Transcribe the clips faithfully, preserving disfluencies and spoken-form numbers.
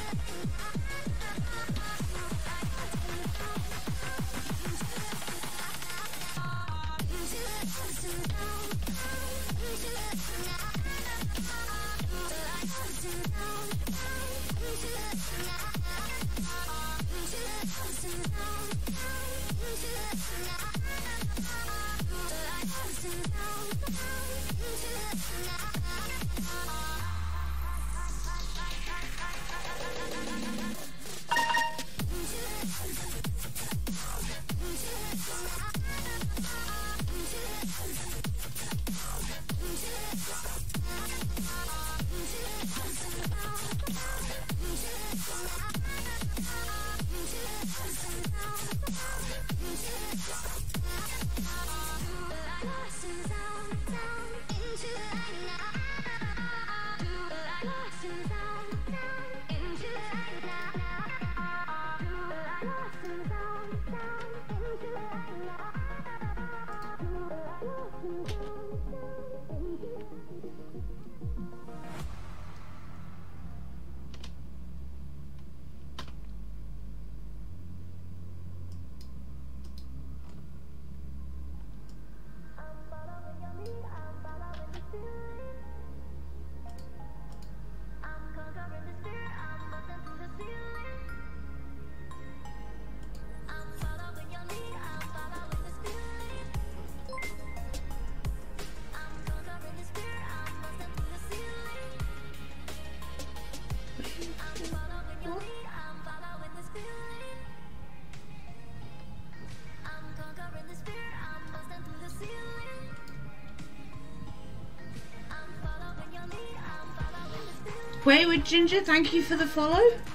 Wayward Ginger, thank you for the follow.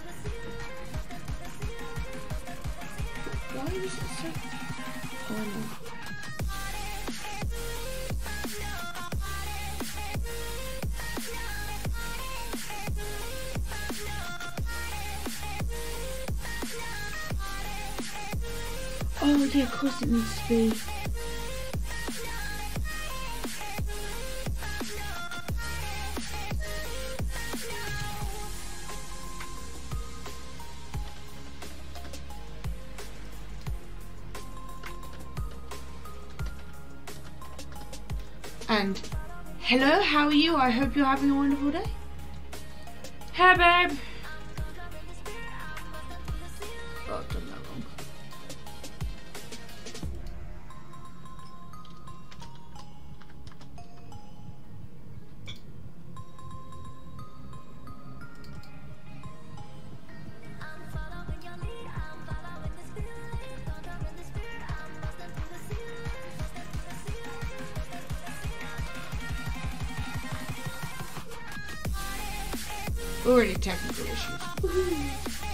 Why is it so... Oh, no. Oh yeah, of course it needs to be. And hello, how are you? I hope you're having a wonderful day. Hey babe. Oh, I've done that wrong. Already technical issues. Woohoo.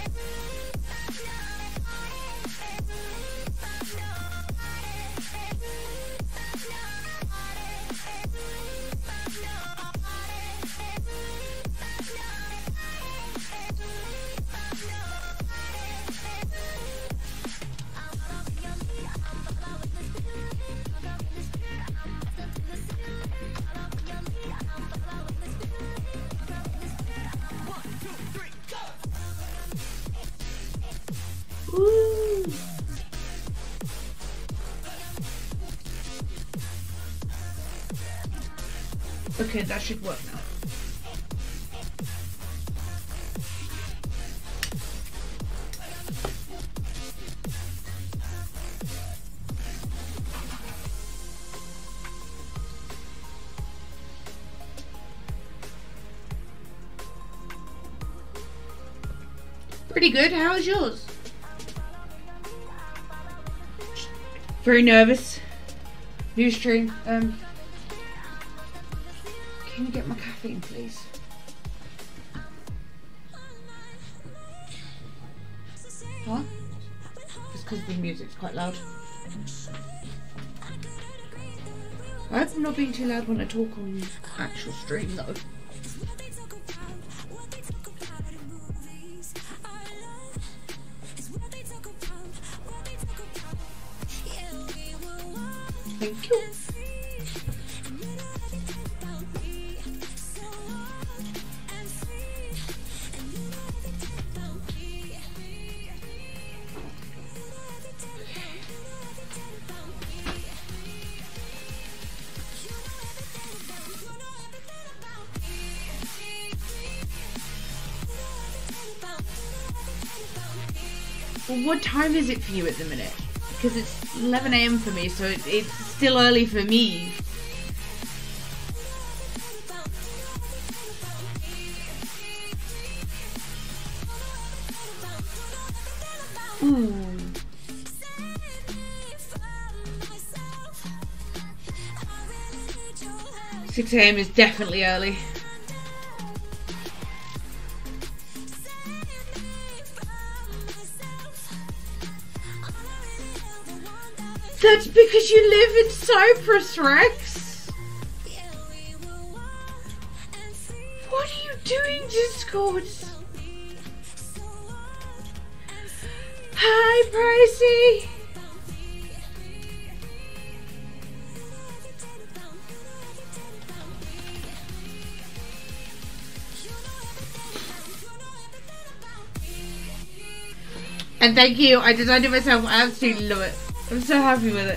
Woo. Okay, that should work now. Pretty good. How's yours? Very nervous. New stream. Um, can you get my caffeine, please? Huh? Just because the music's quite loud. I hope I'm not being too loud when I talk on actual stream, though. Thank you. Well, what time is it for you at the minute? Because it's eleven A M for me, so it, it's still early for me. Ooh. six A M is definitely early. That's because you live in Cyprus, Rex. What are you doing, Discord? Hi, Pricey. And thank you. I designed it myself. I absolutely love it. I'm so happy with it.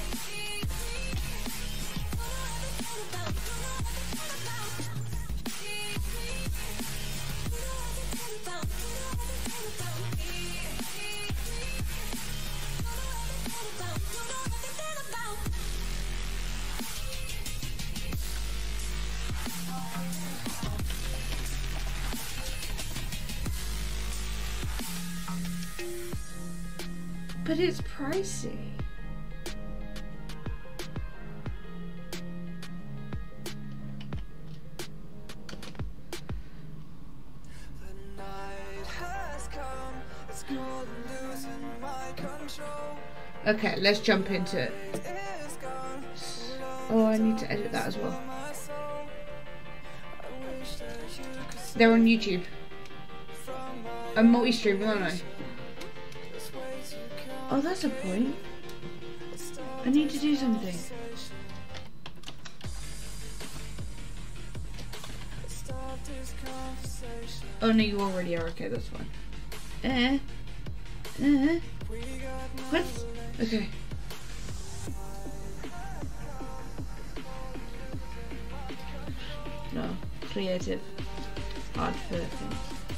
But it's pricey. Okay, let's jump into it. Oh, I need to edit that as well. They're on YouTube. I'm multi-streaming, aren't I? Oh, that's a point. I need to do something. Oh no, you already are. Okay, that's fine. Eh? Eh? What? Okay. No. Creative. Hard for things.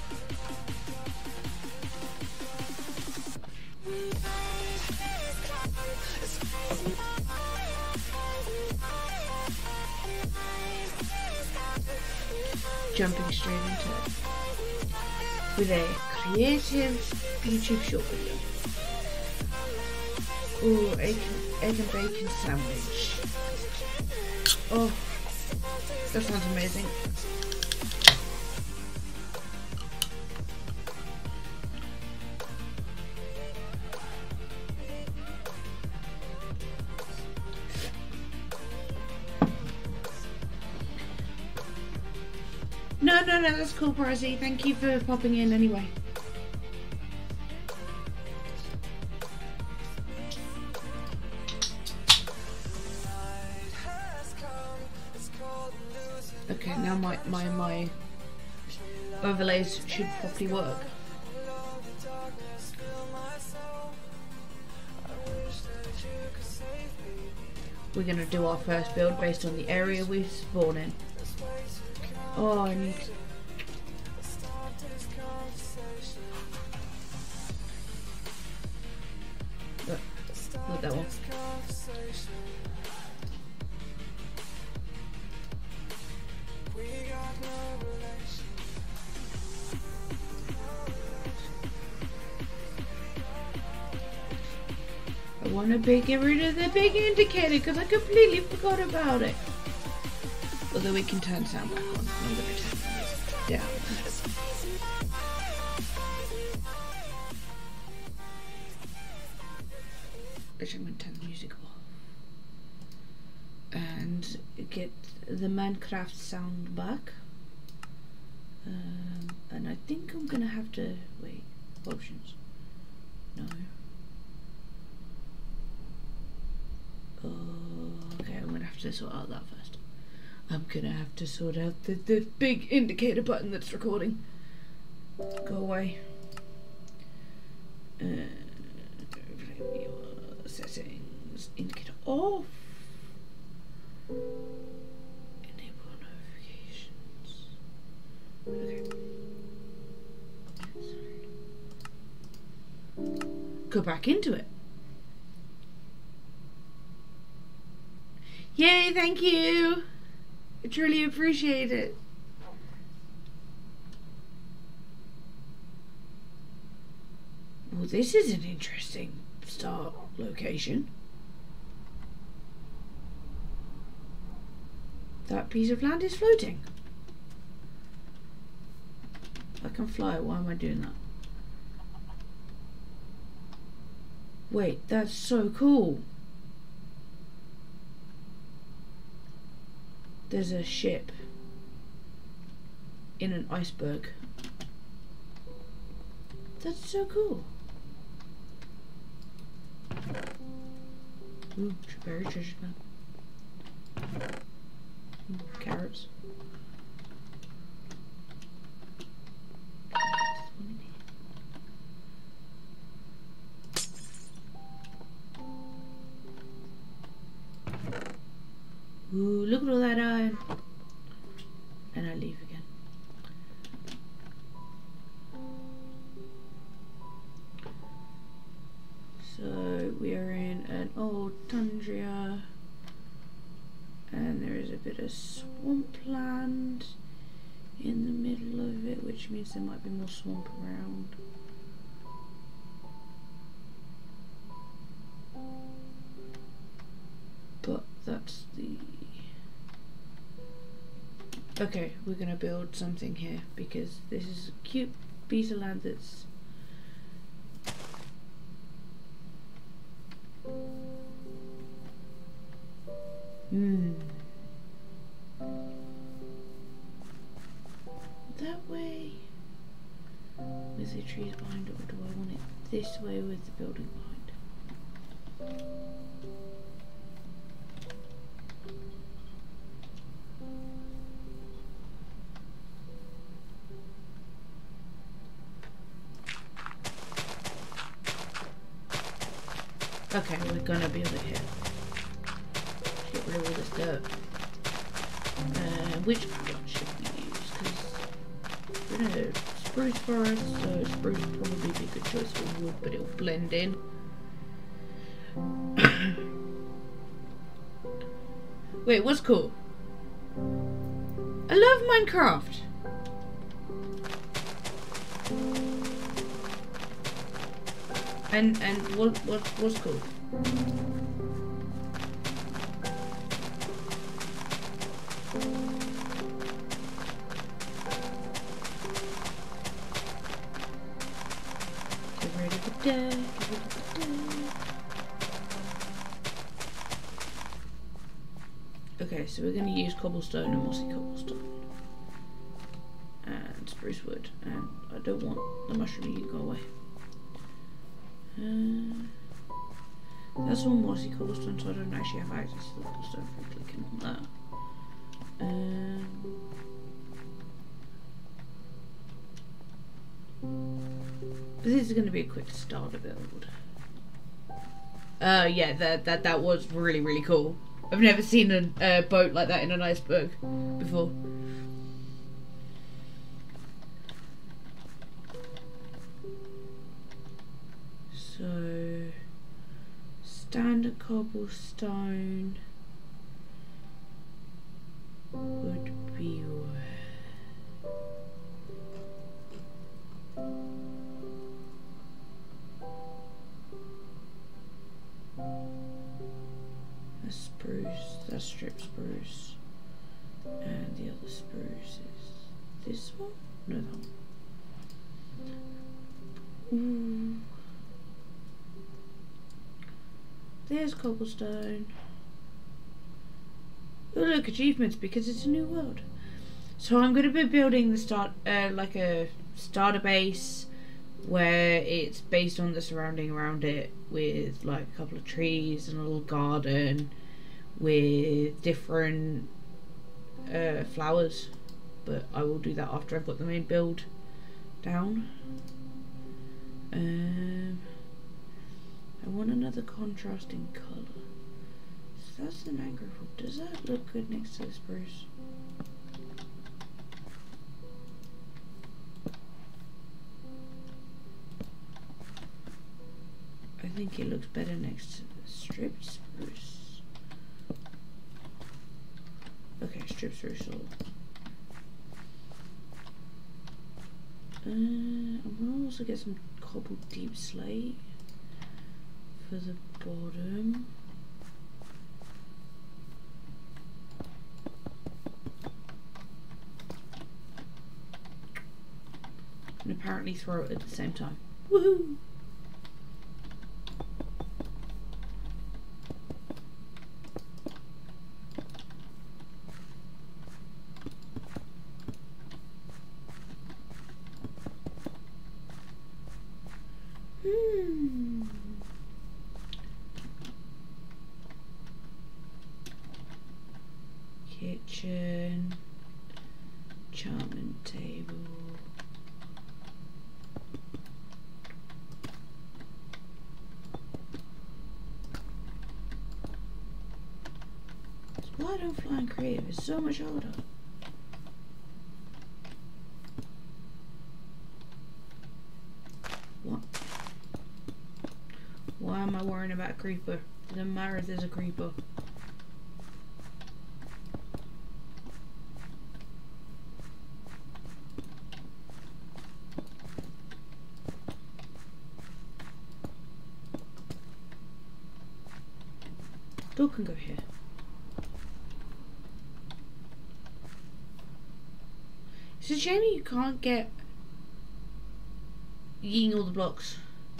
Jumping straight into it with a creative YouTube short video. Ooh, egg, egg and bacon sandwich. Oh, that sounds amazing. No, no, no, that's cool, Pricey. Thank you for popping in anyway. Okay, now my, my, my overlays should properly work. We're going to do our first build based on the area we spawn in. Oh, I need to... Look, look that one. I want to get rid of the big indicator because I completely forgot about it. Although we can turn sound back on. I'm going to turn this down. Actually, I'm going to turn the music off. And get the Minecraft sound back. Um, and I think I'm going to have to... Wait. Options. No. Oh, okay, I'm going to have to sort out that first. I'm gonna have to sort out the, the big indicator button that's recording. Go away. Uh, settings, indicator off. Enable notifications. Okay. go back into it. Yay, thank you. I truly appreciate it. Well, this is an interesting start location. That piece of land is floating. I can fly. Why am I doing that? Wait, that's so cool. There's a ship in an iceberg. That's so cool. Ooh, berry treasure now. Ooh, carrots. Ooh, look at all that iron. And I leave again. So we are in an old tundra, and there is a bit of swampland in the middle of it, which means there might be more swamp around. But that's the... Okay, we're gonna build something here because this is a cute piece of land that's Hmm. That way with the trees behind it, or do I want it this way with the building behind? Okay, we're gonna build it here. Get rid of all this dirt. Uh, which wood should we use? Because we're in a spruce forest, so spruce would probably be a good choice for wood, but it'll blend in. Wait, what's cool? I love Minecraft! And and what what what's cool? Get rid of the dirt, get rid of the dirt. Okay, so we're gonna use cobblestone and mossy cobblestone. And spruce wood. And I don't want the mushroom, you go away. Uh, that's all mossy cobblestone, so I don't actually have access to the cobblestone from clicking on that. Um, but this is going to be a quick starter build. Uh, yeah, that that that was really really cool. I've never seen a uh, boat like that in an iceberg before. So, standard cobblestone would be where? A spruce, that's strip spruce, and the other spruce is this one? No, that one. Ooh. There's cobblestone. Oh look, achievements, because it's a new world. So I'm going to be building the start, uh, like a starter base where it's based on the surrounding around it, with like a couple of trees and a little garden with different uh, flowers. But I will do that after I've got the main build down. Um. I want another contrasting colour. So that's the mangrove wood. Does that look good next to the spruce? think it looks better next to the strip spruce. Okay, strip spruce all. Uh, I'm gonna also get some cobbled deep slate for the bottom. And apparently throw it at the same time. Woohoo! Hmm. Kitchen, enchantment table. Why don't fly and creative? It's so much harder. What? Why am I worrying about a creeper? It doesn't matter if there's a creeper. Door can go here. It's a shame you can't get yeeing all the blocks.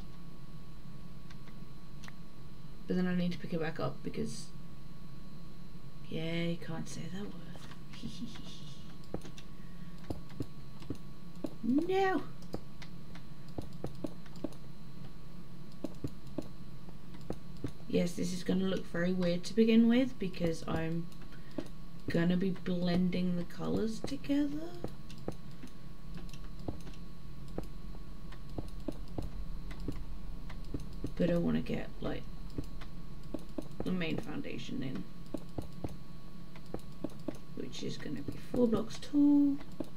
But then I need to pick it back up because, yeah, you can't say that word. No. Yes, this is going to look very weird to begin with because I'm going to be blending the colours together. But I want to get like the main foundation in, which is going to be four blocks tall.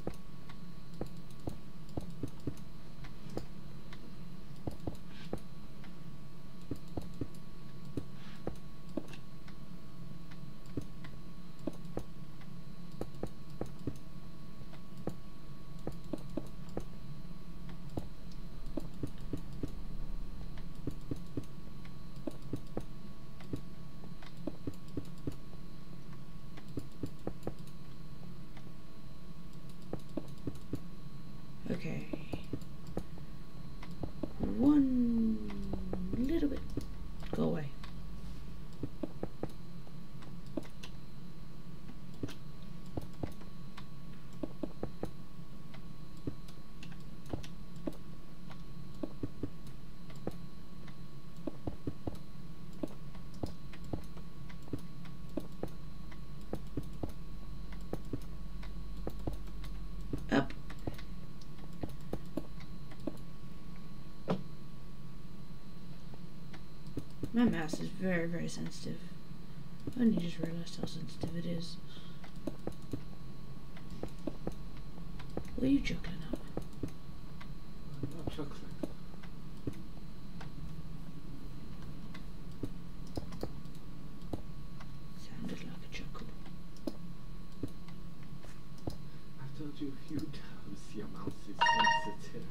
Okay, one little bit, go away. Up. My mouse is very, very sensitive. I only just realised how sensitive it is. What are you chuckling at? I'm not chuckling. Sounded like a chuckle. I've told you a few times your mouse is sensitive.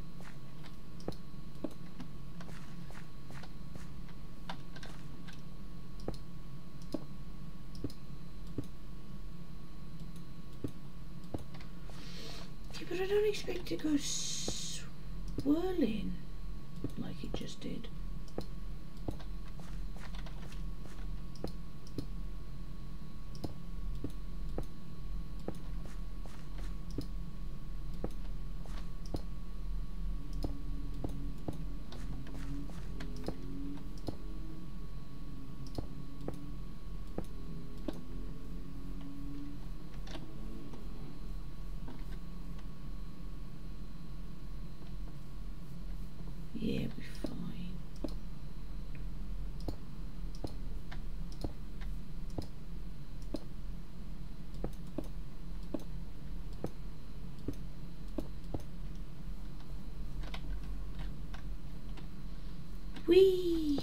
But I don't expect it to go swirling like it just did. Yeah, it'll be fine. Whee!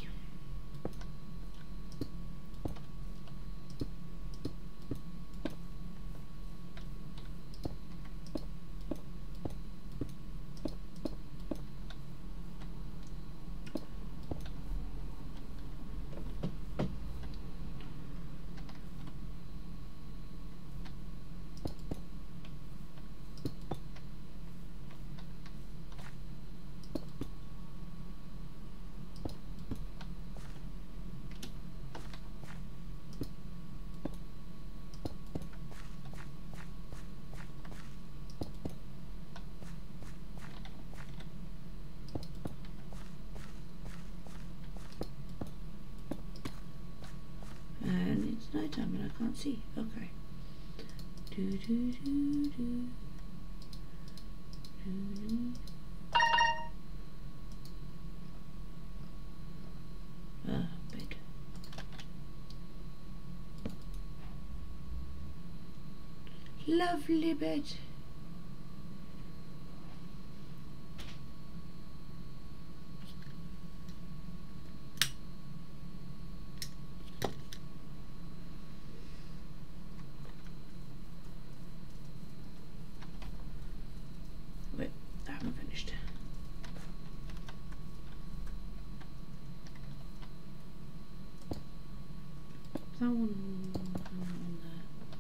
And it's night time and I can't see. Okay. Do, do, do, do. Do, do. Ah, bed. Lovely bed. Wait, I haven't finished. That one, that one there.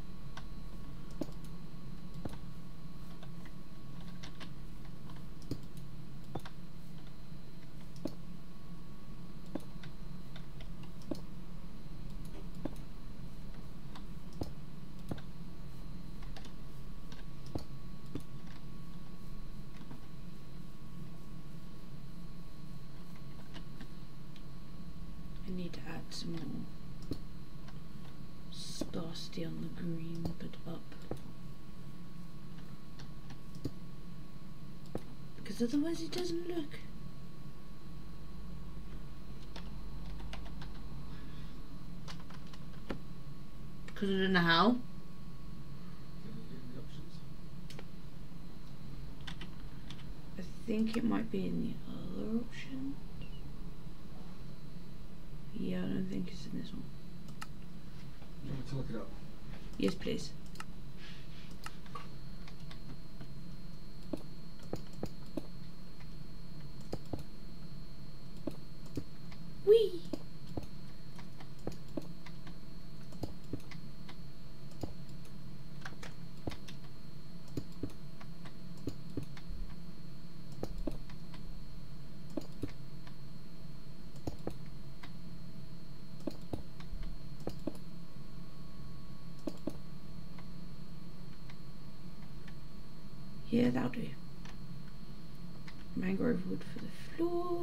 I need to add some more sparsity on the green, but up. Because otherwise it doesn't look. Because I don't know how. I think it might be in the other option. Yeah, I don't think it's in this one. Do you want me to look it up? Yes, please. Whee! Yeah, that'll do. Mangrove wood for the floor.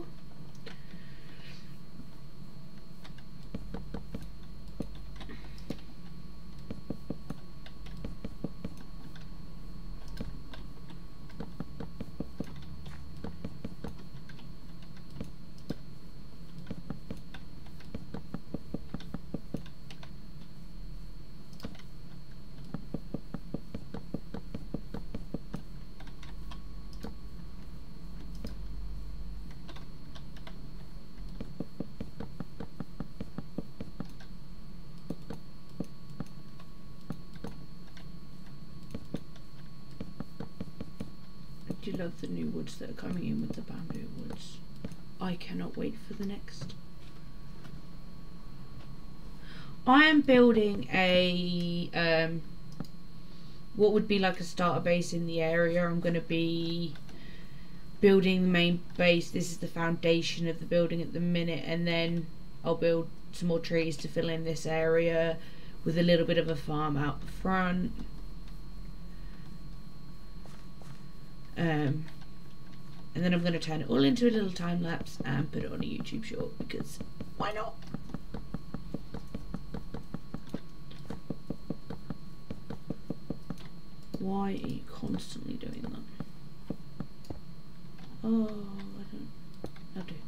I do love the new woods that are coming in with the bamboo woods. I cannot wait for the next. I am building a um, what would be like a starter base in the area. I'm going to be building the main base. This is the foundation of the building at the minute, and then I'll build some more trees to fill in this area with a little bit of a farm out the front. Um, and then I'm going to turn it all into a little time lapse and put it on a YouTube short, because why not? Why are you constantly doing that? Oh, I don't. I'll do.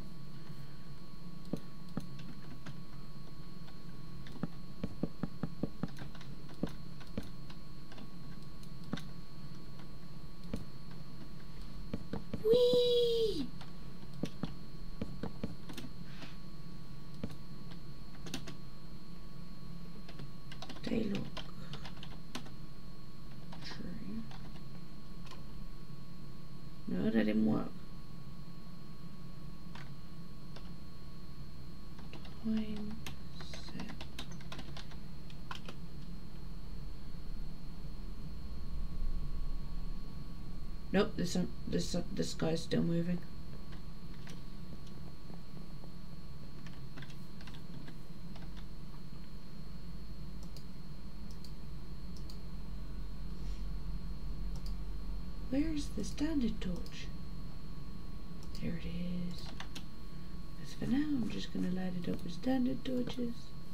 Whee! Time set. Nope, this one, this this guy's still moving. Where is the standard torch? There it is. As for now, I'm just going to light it up with standard torches.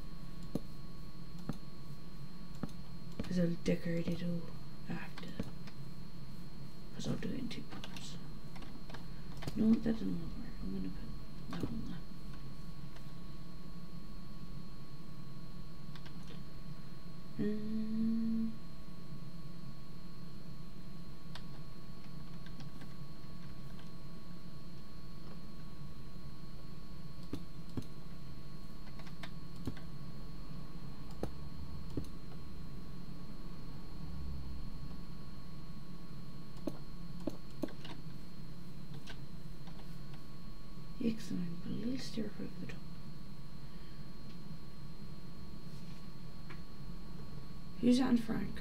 Because I'll decorate it all after. Because I'll do it in two parts. No, that doesn't work. I'm going to put that on there. Um, Excellent, put a little stirrup over the top. Who's Anne Frank?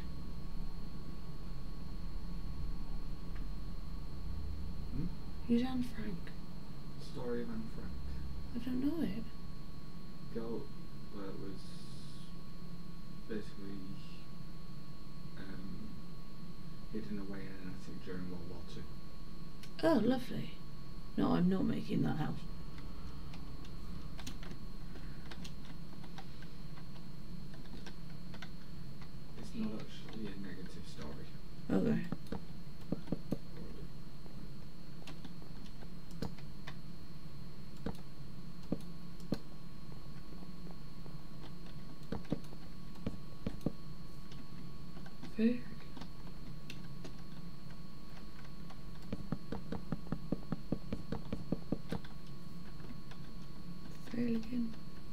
Hmm? Who's Anne Frank? Story of Anne Frank. I don't know it. Girl that was basically um, hidden away in an attic during World War Two. Oh, lovely. No, I'm not making that house. It's not actually a negative story. Okay. Very good. Fairly good.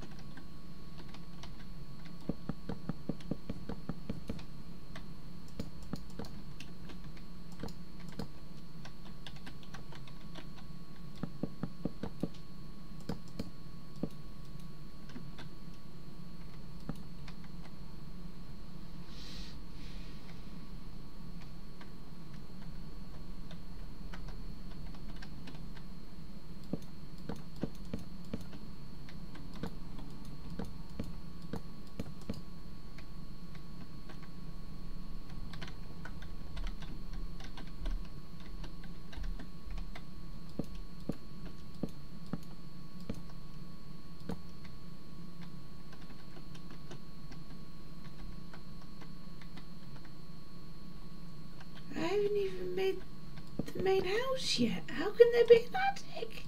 I haven't even made the main house yet. How can there be an attic?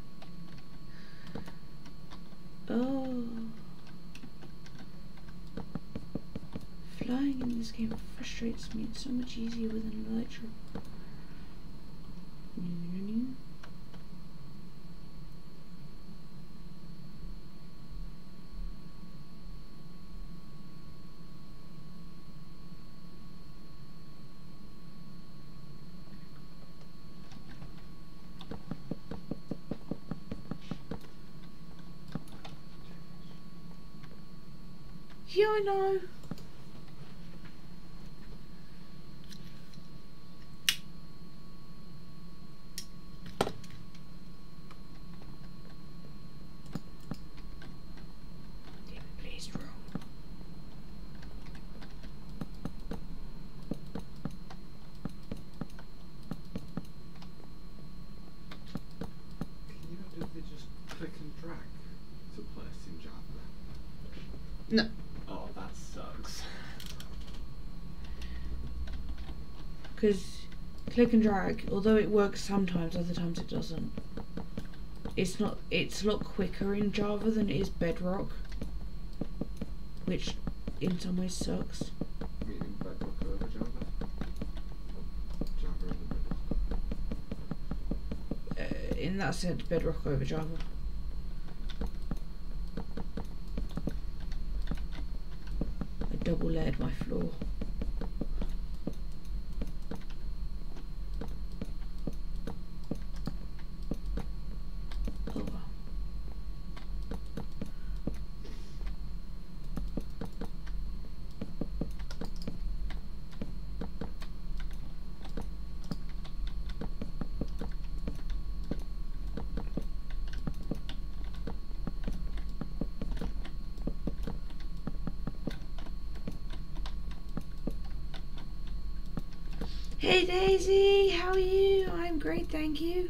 Oh. Flying in this game frustrates me. It's so much easier with an electro. Yeah, I know. Please roll. Can you not do they just click and drag to place in Java? No. Oh, that sucks. Because click and drag, although it works sometimes, other times it doesn't. It's not. It's a lot quicker in Java than it is Bedrock, which in some ways sucks. Meaning Bedrock over Java? Java over Bedrock? Uh, in that sense, Bedrock over Java. I double layered my floor. Oh well. Hey Daisy, how are you? I'm great, thank you.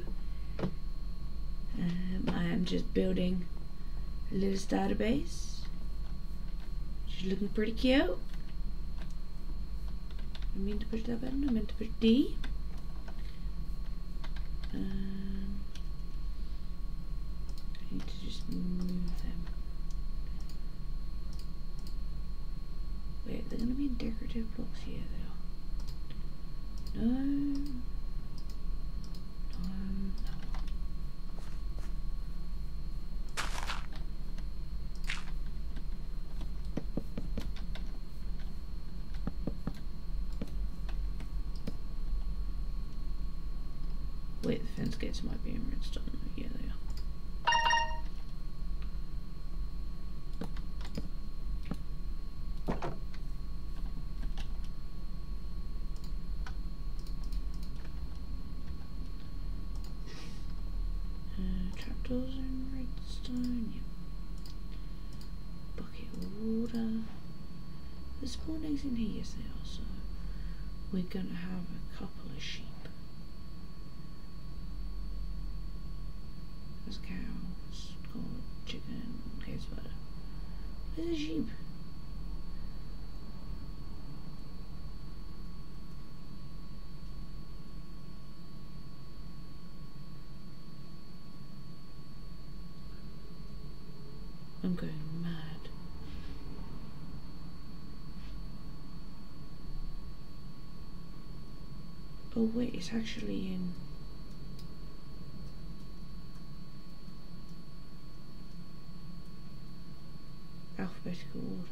Um, I am just building a little starter base. She's looking pretty cute. I mean to push that button, I meant to push D. Um, I need to just move them. Wait, they're gonna be decorative blocks here though. No. No, no. Wait, the fence gates might be in redstone. Yeah, they are. Uh, trapdoors in redstone. Yep. Bucket of water. The spawn eggs in here, yes they are. So we're gonna have a couple of sheep. There's cows, goat, chicken, okay, spider. Where's the sheep? I'm going mad. Oh wait, it's actually in... alphabetical order.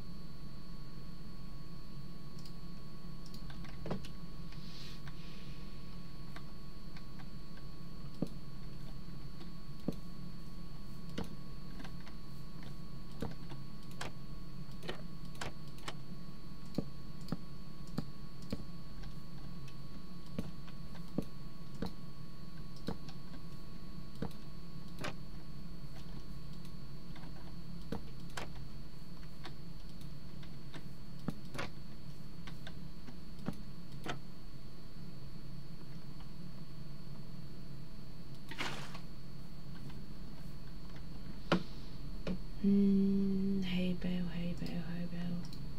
Mm, hay bale, hay bale, hay bale.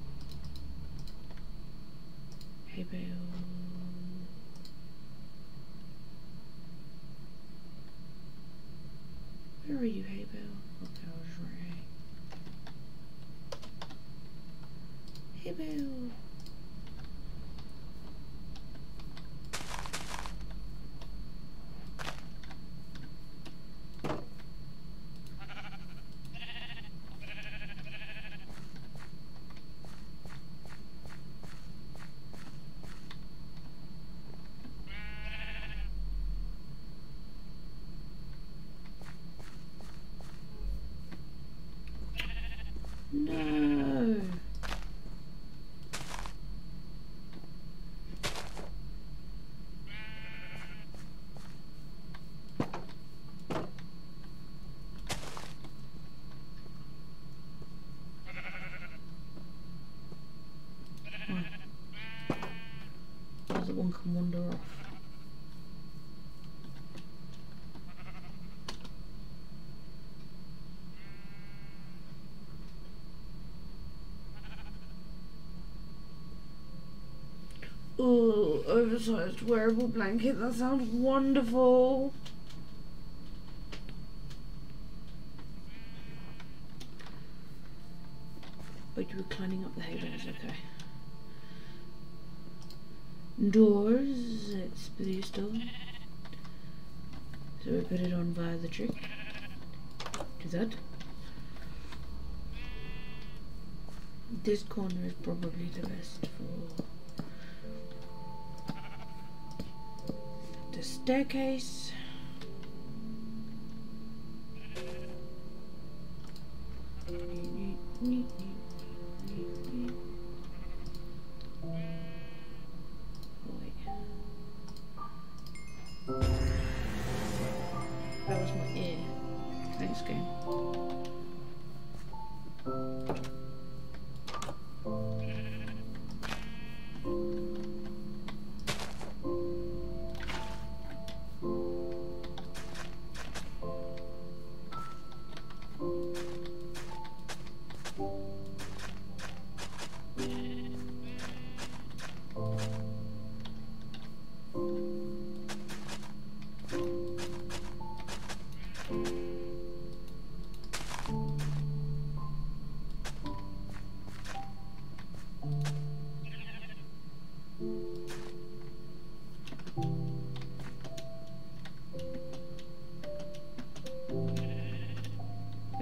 Hay bale. Where are you, hay bale? Okay, I was right. Hay bale. No. Other one can wander off. Oh, oversized wearable blanket. That sounds wonderful. But you were climbing up the hay bales, okay. Doors, it's blue still. So we put it on via the trick. Do that. This corner is probably the best for the staircase. That was my ear. Thanks, game.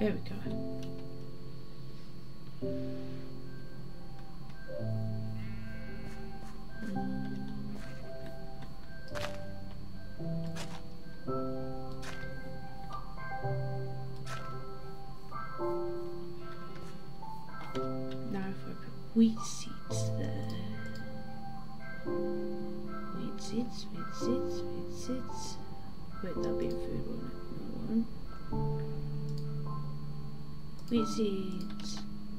There we go. Now if I put wheat seeds there. Wheat seeds, wheat seeds, wheat seeds. Wait, that'll be a food, won't it? No one. Wheat seeds.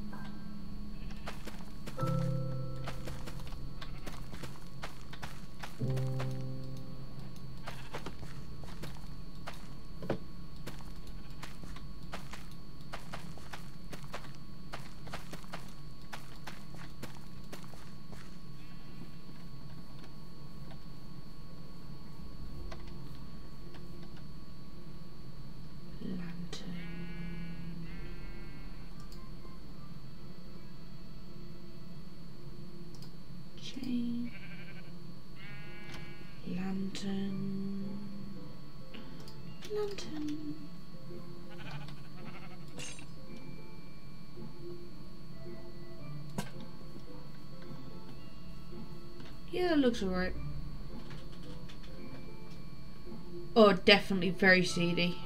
Chain, lantern, lantern. Yeah, that looks alright. Oh, definitely very seedy.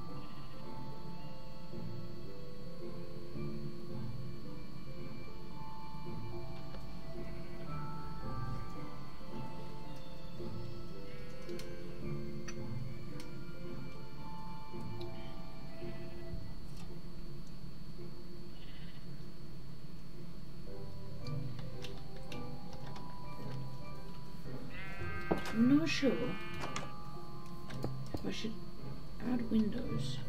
I'm not sure if I should add windows.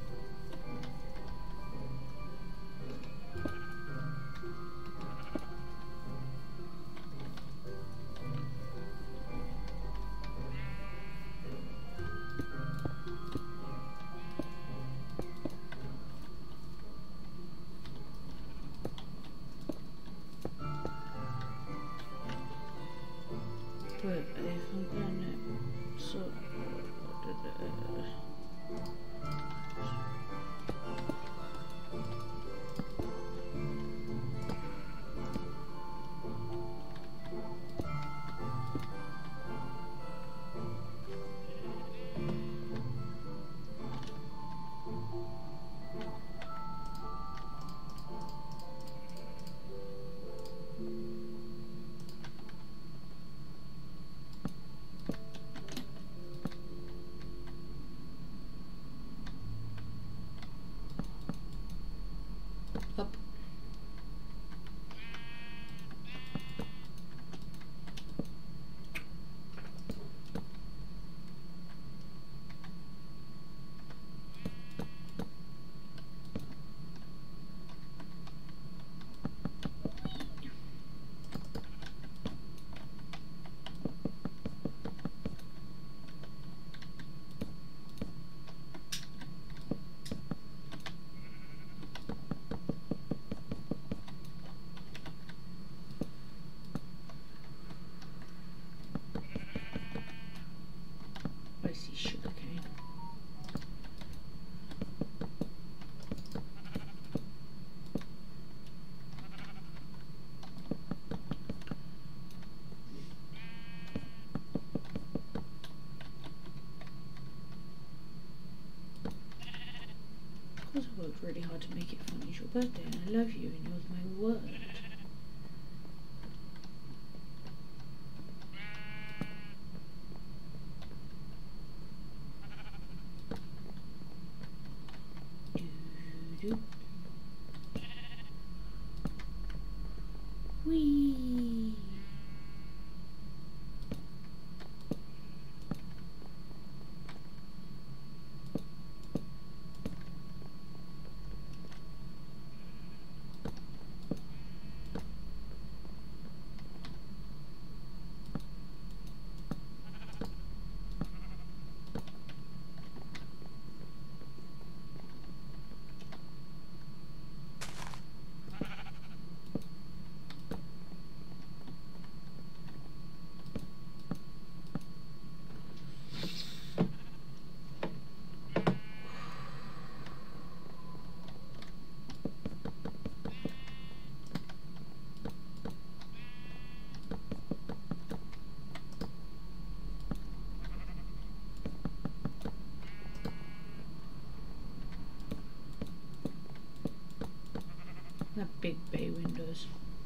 But if I'm gonna so uh, up. I see sugar cane. Of course I worked really hard to make it fun. It's your birthday and I love you and you're my word. Do-do. Whee! Have big bay windows.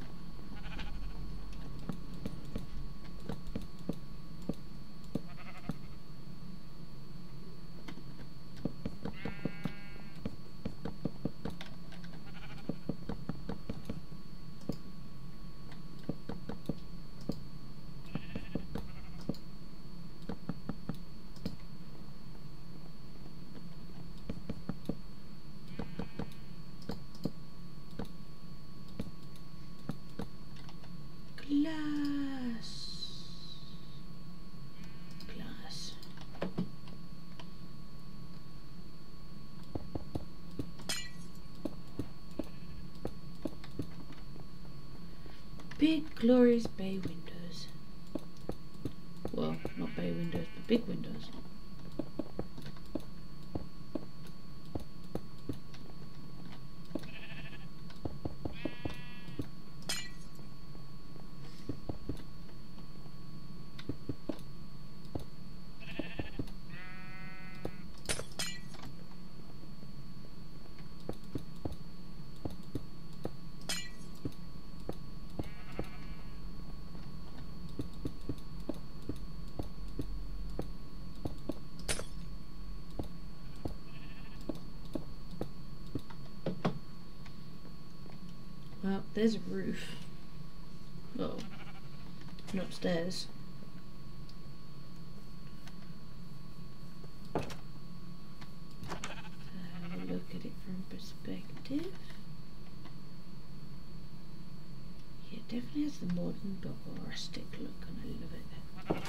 Glass. Glass. Big glorious bay windows. Well, not bay windows, but big windows. Well, there's a roof. Oh, not upstairs. Have a look at it from perspective. Yeah, it definitely has the modern but rustic look, and I love it.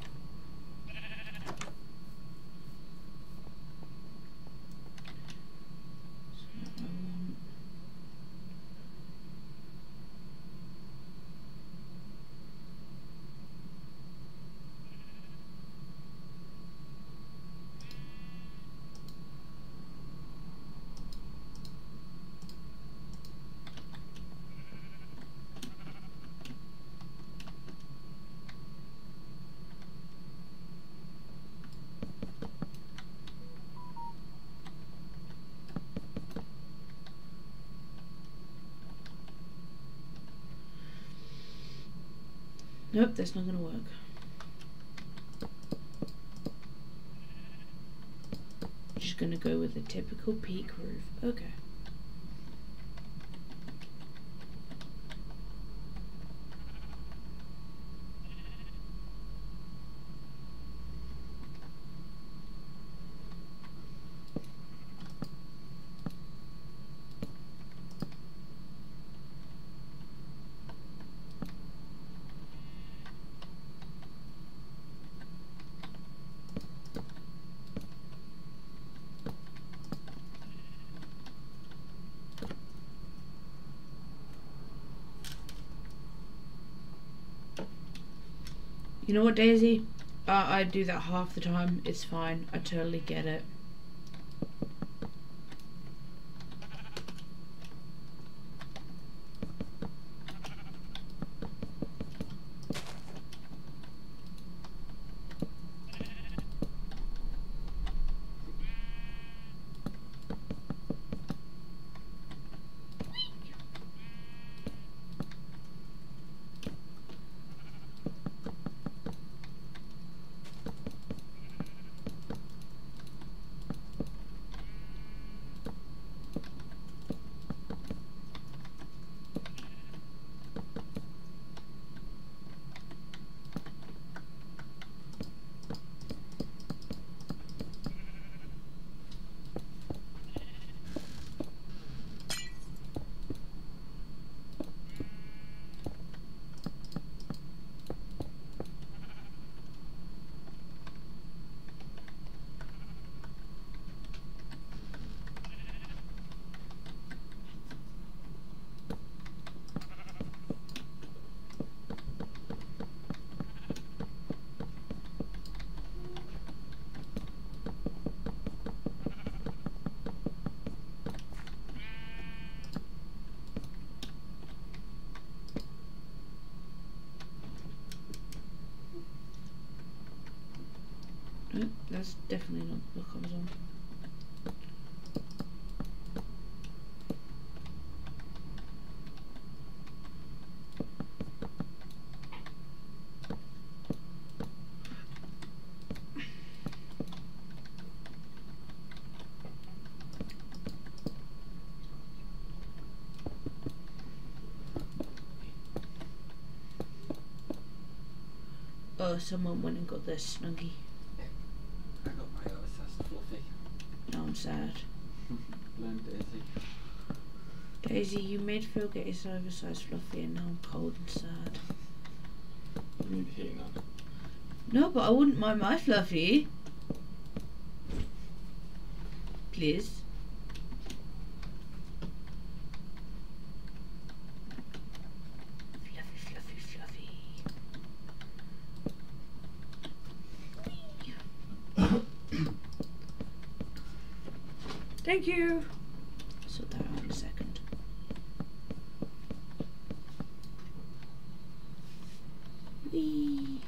Nope, that's not gonna work. Just gonna go with a typical peak roof. Okay. You know what, Daisy? Uh, I do that half the time. It's fine. I totally get it. No, that's definitely not the look I was on. Oh, someone went and got their Snuggie. I got my oversized fluffy. Now I'm sad. Blame Daisy. Daisy, you made Phil get his oversized fluffy and now I'm cold and sad. You need heating on. No, but I wouldn't mind my fluffy. Please. Thank you. Sort that out in a second. Whee.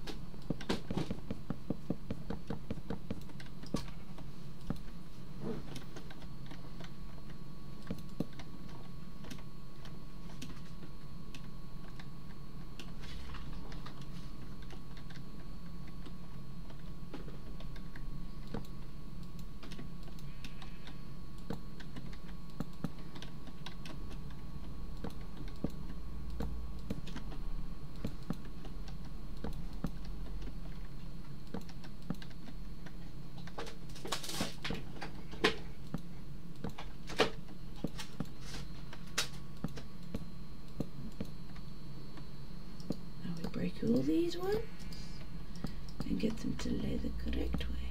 Break all these ones and get them to lay the correct way.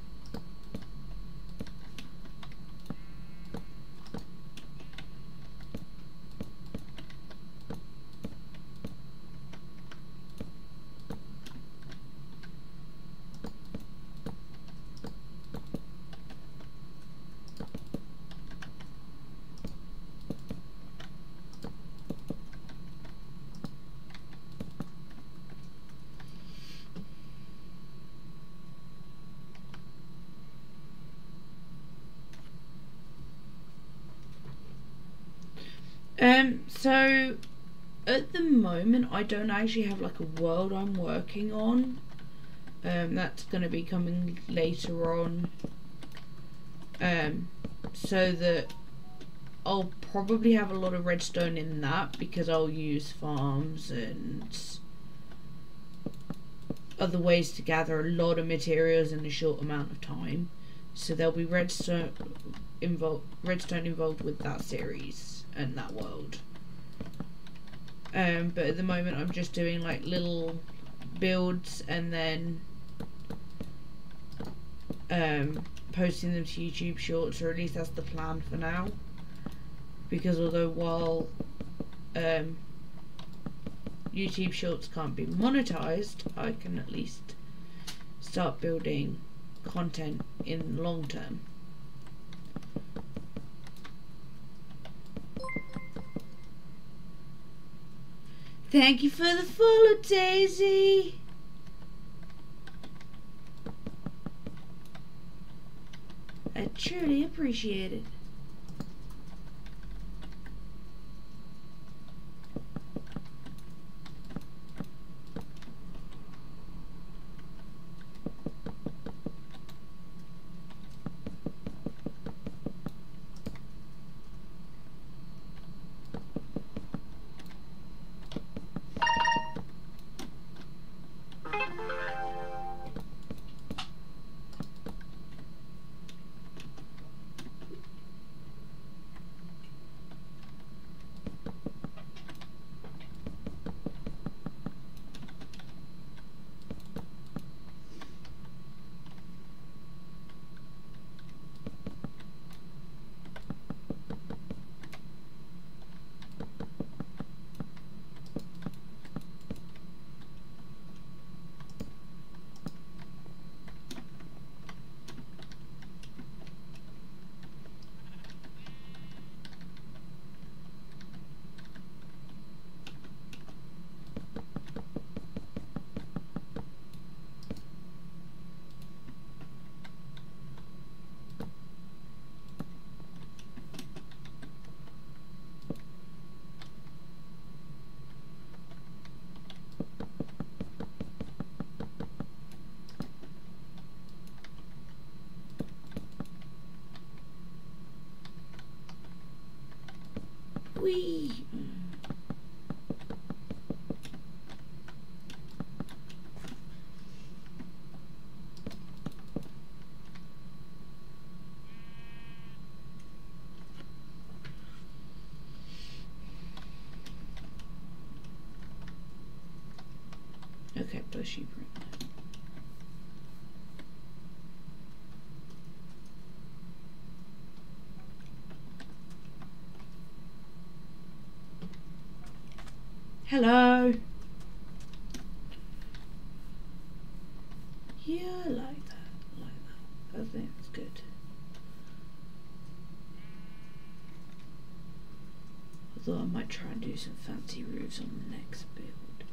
Um, so at the moment I don't actually have like a world I'm working on. Um, that's going to be coming later on. Um, so that I'll probably have a lot of redstone in that because I'll use farms and other ways to gather a lot of materials in a short amount of time. So there'll be redstone involved, redstone involved with that series and that world. Um, but at the moment I'm just doing like little builds and then um, posting them to YouTube Shorts, or at least that's the plan for now. Because although while um, YouTube Shorts can't be monetized, I can at least start building content in the long term. Thank you for the follow, Daisy. I truly appreciate it. Whee! Bless you, Brent. Hello. Yeah, I like that. I like that. I think it's good. Although I might try and do some fancy roofs on the next build.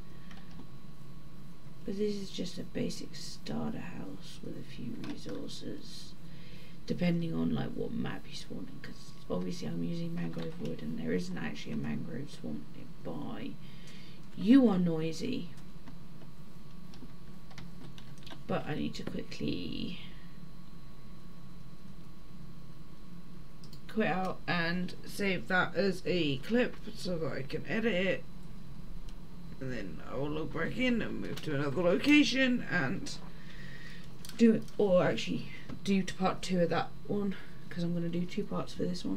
But this is just a basic starter house with a few resources, depending on like what map you spawn in. Because obviously I'm using mangrove wood, and there isn't actually a mangrove swamp nearby. You are noisy. But I need to quickly quit out and save that as a clip so that I can edit it. And then I will log back in and move to another location and do it, or actually do to part two of that one, because I'm going to do two parts for this one.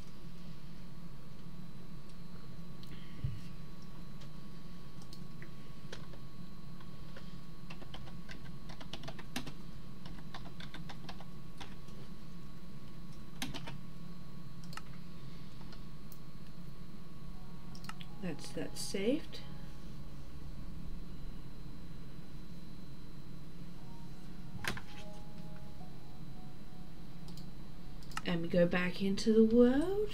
That's that saved. And we go back into the world.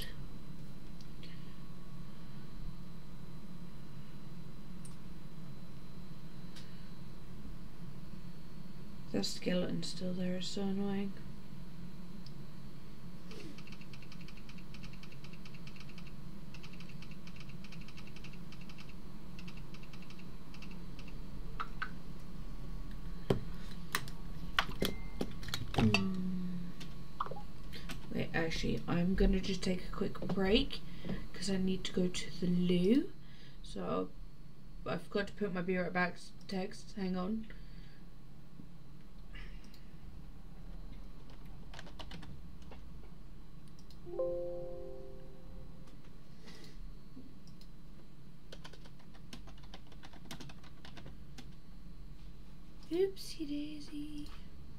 That skeleton's still there, it's so annoying. Actually, I'm gonna just take a quick break because I need to go to the loo. So I forgot to put my be right back text. Hang on. Oopsie daisy.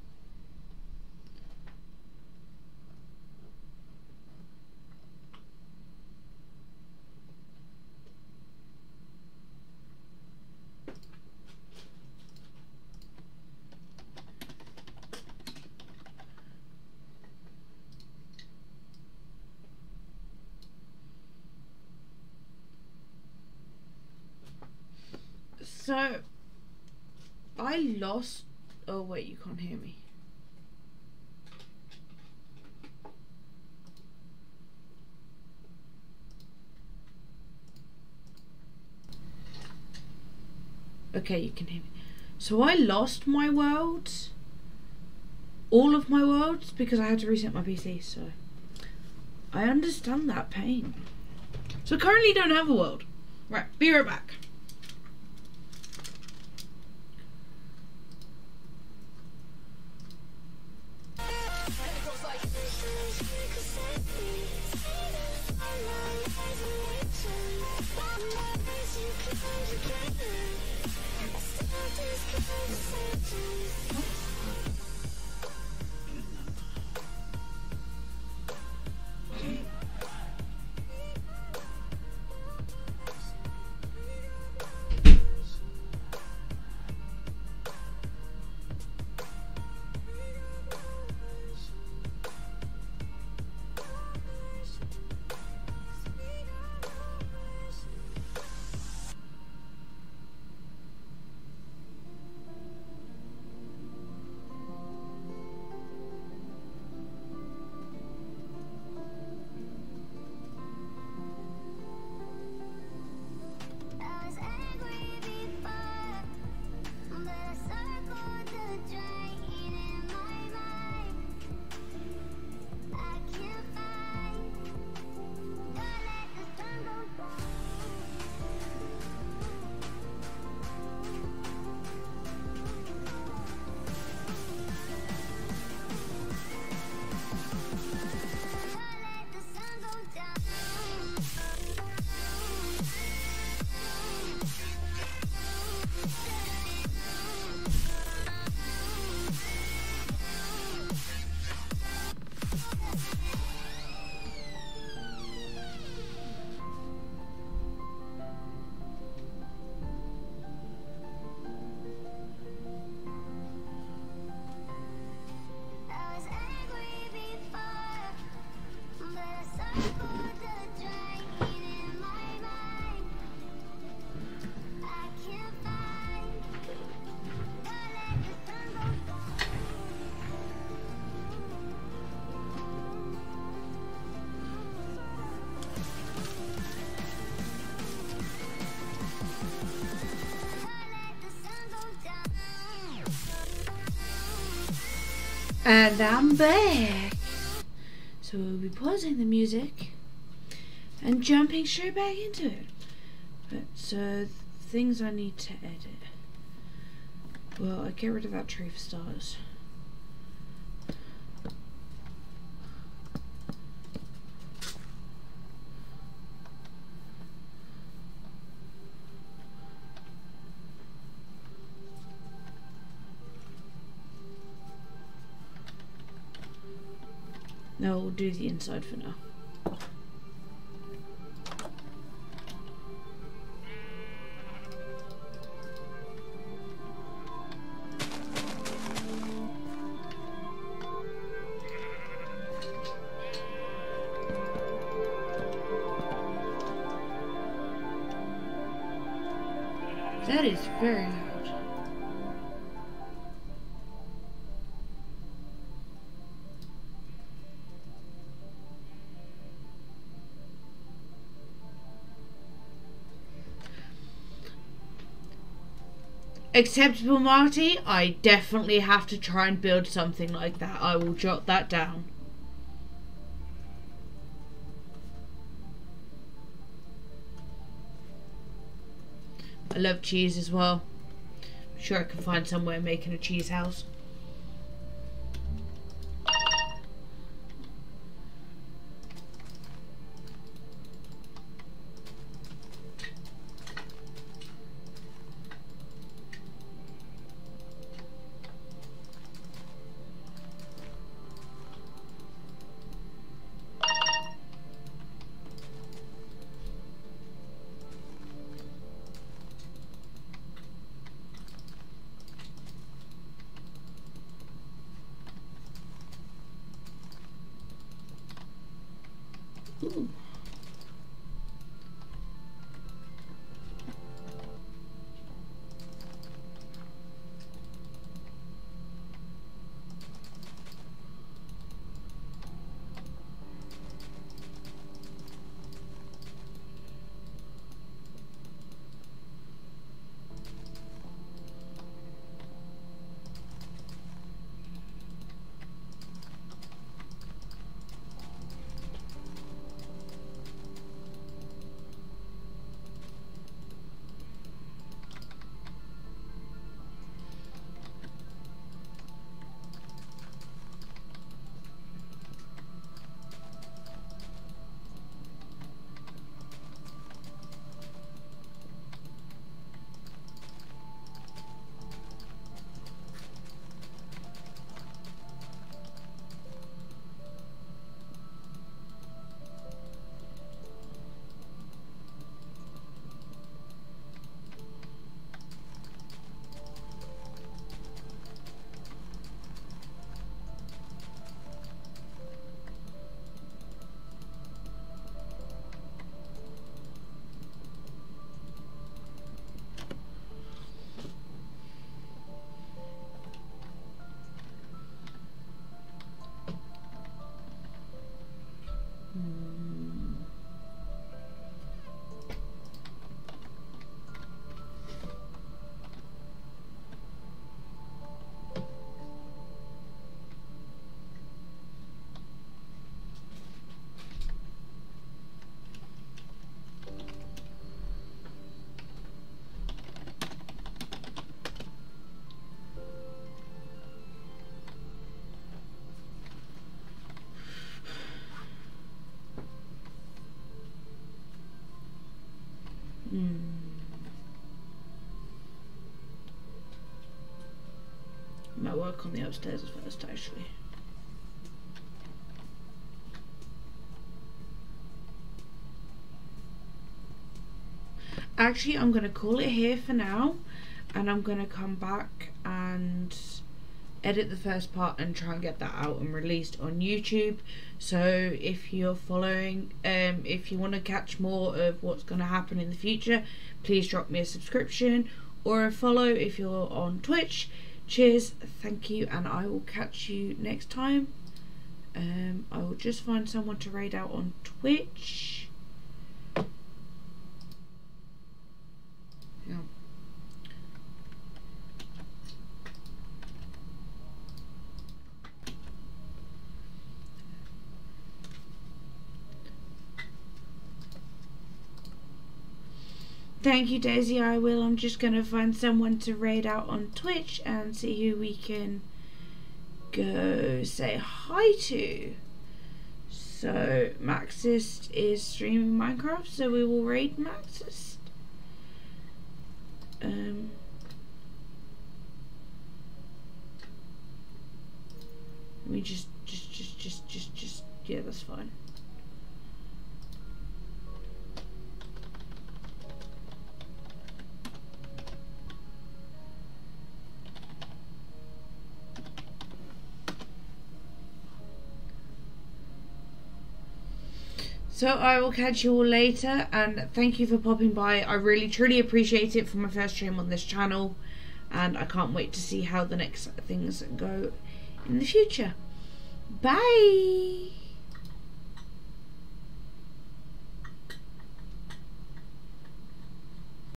So, I lost... Oh wait, you can't hear me. Okay, you can hear me. So I lost my worlds. All of my worlds, because I had to reset my P C, so... I understand that pain. So I currently don't have a world. Right, be right back. And I'm back. So we'll be pausing the music and jumping straight back into it. But so things I need to edit. Well, I get rid of that tree for starters. No, we'll do the inside for now. That is very loud. Acceptable, Marty. I definitely have to try and build something like that. I will jot that down. I love cheese as well. I'm sure I can find somewhere making a cheese house. Ooh. Hmm. Might work on the upstairs first, actually. Actually, I'm going to call it here for now, and I'm going to come back and edit the first part and try and get that out and released on YouTube. So if you're following, um, if you want to catch more of what's going to happen in the future, please drop me a subscription or a follow if you're on Twitch. Cheers, thank you, and I will catch you next time. Um, I will just find someone to raid out on Twitch. Yeah. Thank you, Daisy. I will. I'm just gonna find someone to raid out on Twitch and see who we can go say hi to. So Maxist is streaming Minecraft, so we will raid Maxist. Um. We just, just, just, just, just, just, yeah, that's fine. So I will catch you all later, and thank you for popping by. I really truly appreciate it for my first stream on this channel, and I can't wait to see how the next things go in the future. Bye!